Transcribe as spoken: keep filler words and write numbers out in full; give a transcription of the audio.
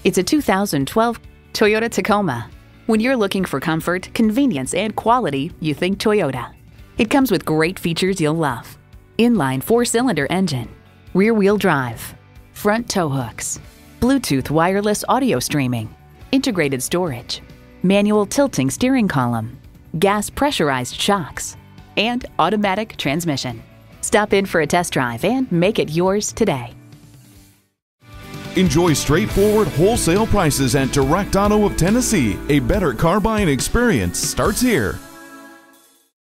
It's a two thousand twelve Toyota Tacoma. When you're looking for comfort, convenience, and quality, you think Toyota. It comes with great features you'll love. Inline four-cylinder engine, rear-wheel drive, front tow hooks, Bluetooth wireless audio streaming, integrated storage, manual tilting steering column, gas pressurized shocks, and automatic transmission. Stop in for a test drive and make it yours today. Enjoy straightforward wholesale prices at Direct Auto of Tennessee. A better car buying experience starts here.